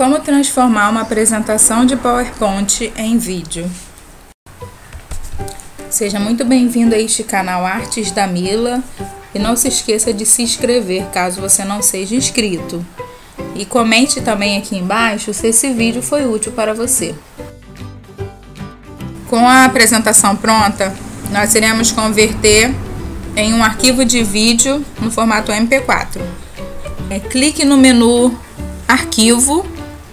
Como transformar uma apresentação de PowerPoint em vídeo? Seja muito bem-vindo a este canal Artes da Mila e não se esqueça de se inscrever caso você não seja inscrito. E comente também aqui embaixo se esse vídeo foi útil para você. Com a apresentação pronta, nós iremos converter em um arquivo de vídeo no formato MP4. Clique no menu Arquivo.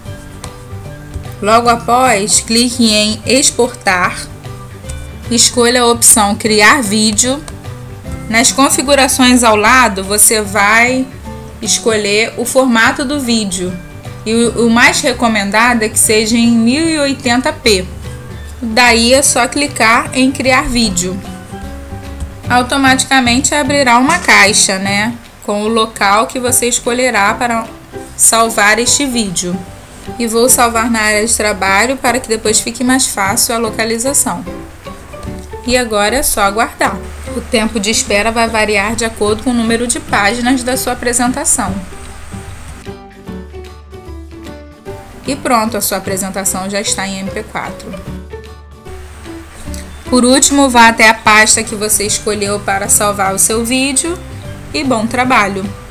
Logo após, clique em Exportar. Escolha a opção Criar Vídeo. Nas configurações ao lado, você vai escolher o formato do vídeo. E o mais recomendado é que seja em 1080p. Daí é só clicar em Criar Vídeo. Automaticamente abrirá uma caixa, com o local que você escolherá para salvar este vídeo. E vou salvar na área de trabalho para que depois fique mais fácil a localização. E agora é só aguardar. O tempo de espera vai variar de acordo com o número de páginas da sua apresentação. E pronto, a sua apresentação já está em MP4. Por último, vá até a pasta que você escolheu para salvar o seu vídeo e bom trabalho!